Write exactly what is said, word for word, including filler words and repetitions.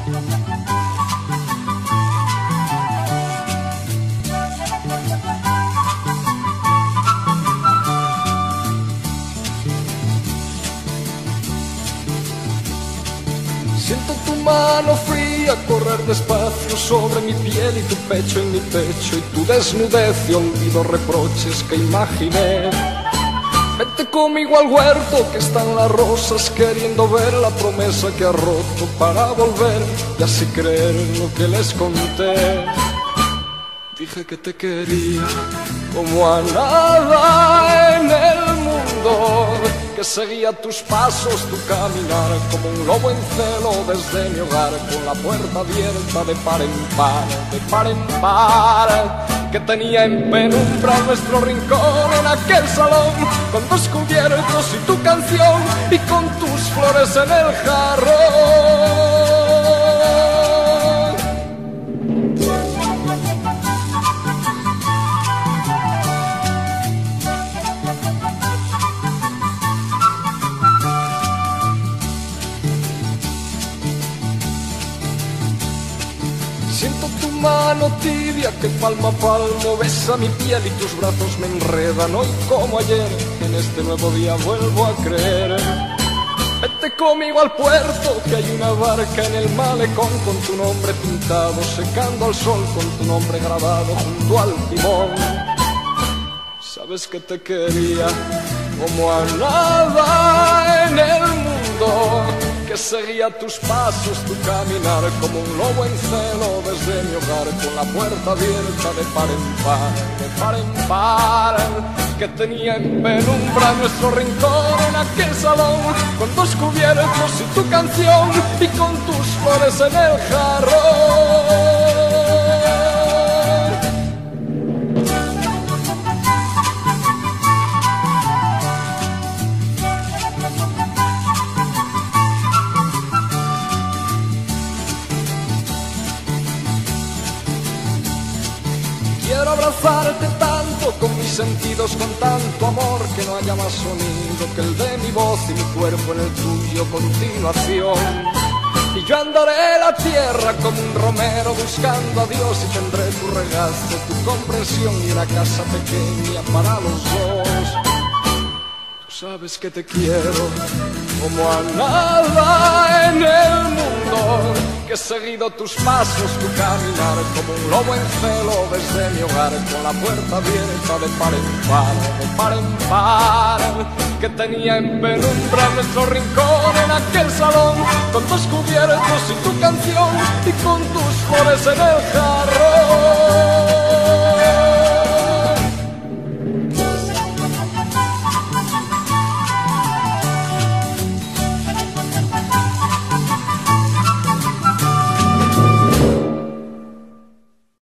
Siento tu mano fría correr despacio sobre mi piel y tu pecho en mi pecho y tu desnudez y olvido reproches que imaginé. Vete conmigo al huerto que están las rosas queriendo ver la promesa que ha roto para volver y así creer lo que les conté. Dije que te quería como a nada en el mundo, que seguía tus pasos, tu caminar como un lobo en celo desde mi hogar, con la puerta abierta de par en par, de par en par, que tenía en penumbra nuestro rincón en aquel salón, con dos cubiertos y tu canción y con tus flores en el jarrón. Siento tu mano tibia que palmo a palmo besa mi piel y tus brazos me enredan hoy como ayer. En este nuevo día vuelvo a creer. Vete conmigo al puerto que hay una barca en el malecón con tu nombre pintado secando al sol, con tu nombre grabado junto al timón. Sabes que te quería como a nada en el mundo, que seguía tus pasos, tu caminar como un lobo en celo desde mi hogar, con la puerta abierta de par en par, de par en par, que tenía en penumbra nuestro rincón en aquel salón, con dos cubiertos y tu canción y con tus flores en el jarrón. Quiero abrazarte tanto con mis sentidos, con tanto amor, que no haya más sonido que el de mi voz y mi cuerpo en el tuyo continuación. Y yo andaré la tierra como un romero buscando a Dios y tendré tu regazo, tu comprensión y una casa pequeña para los dos. Tú sabes que te quiero como a nada en el mundo, que he seguido tus pasos, tu caminar como un lobo en celo desde mi hogar, con la puerta abierta de par en par, de par en par, que tenía en penumbra nuestro rincón en aquel salón, con tus cubiertos y tu canción y con tus flores en el jarrón.